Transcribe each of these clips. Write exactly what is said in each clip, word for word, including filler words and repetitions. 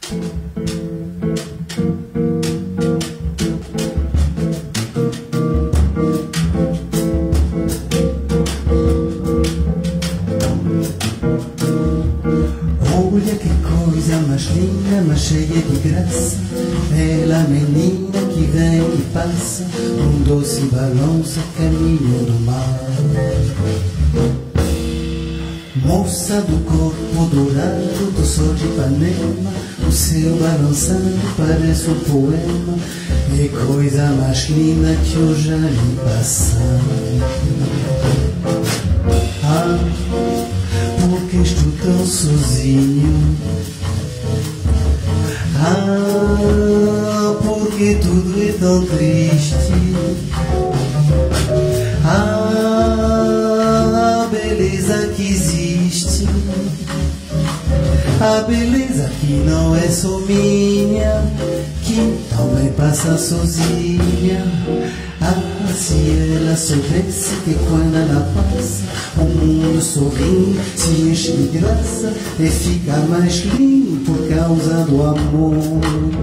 Olha que coisa mais linda, mais cheia de graça. Bela menina que vem e passa, um doce balança caminho do mar. Moça do corpo dourado do sol de Ipanema, o seu balançando parece um poema. É coisa mais linda que eu já vi passar. Ah, porque estou tão sozinho. Ah, porque tudo é tão triste. Ah, a beleza que existe, a beleza que não é só minha, que também passa sozinha. Ah, se ela soubesse que quando ela passa, o mundo sorri, se enche de graça e fica mais lindo por causa do amor.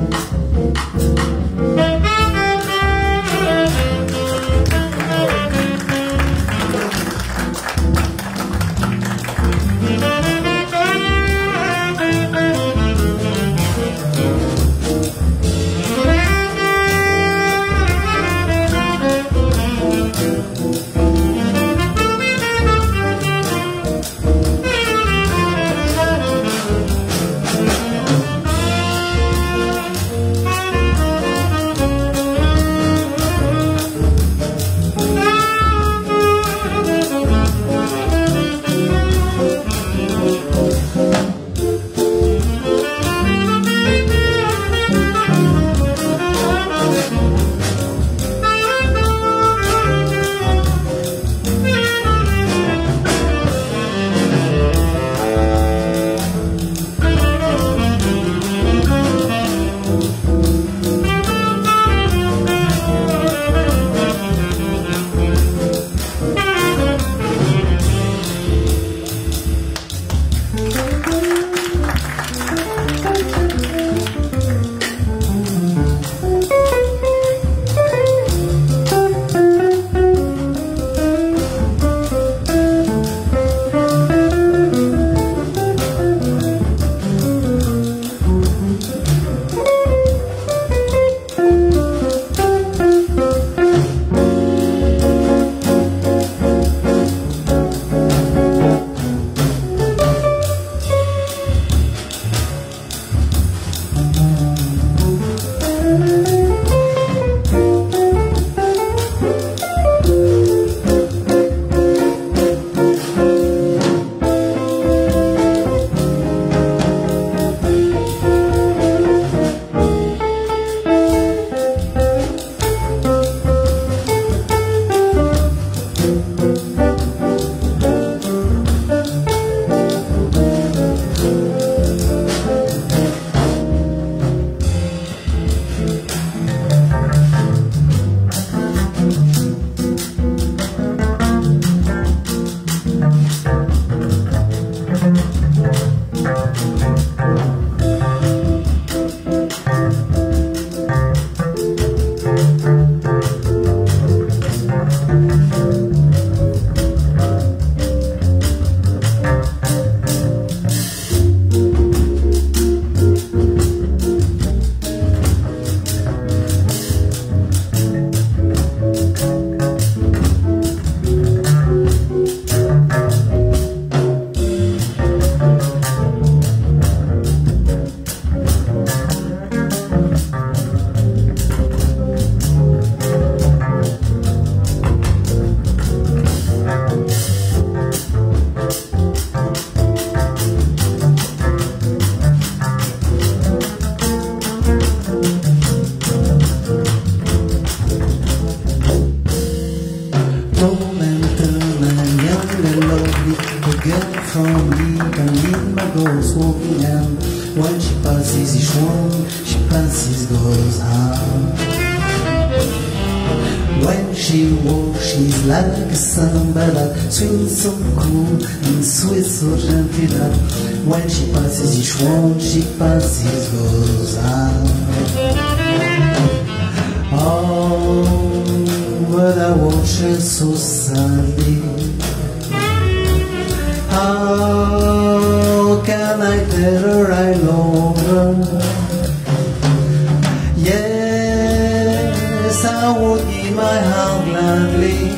from Ipanema goes walking out. When she passes each one, she passes goes out. When she walks, she's like a samba, swings so cool and sweet, so gentle. When she passes each one, she passes goes on. Oh, but I watch her so sadly. How can I tell her I love her? Yes, I would give my heart gladly.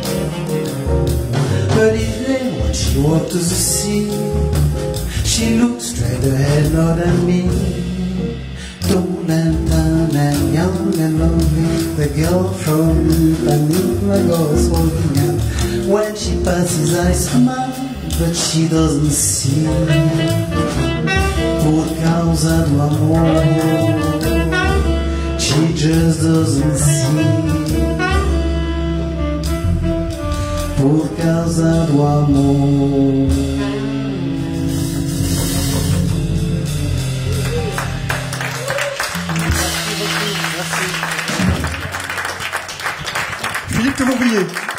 But each day when she walks to the sea, she looks straight ahead, not at me. Tall and tan and young and lovely, the girl from Ipanema goes walking out. When she passes I smile, but she doesn't see. Por causa do amor, she just doesn't see. Por causa do amor. Philippe Touvouvrier.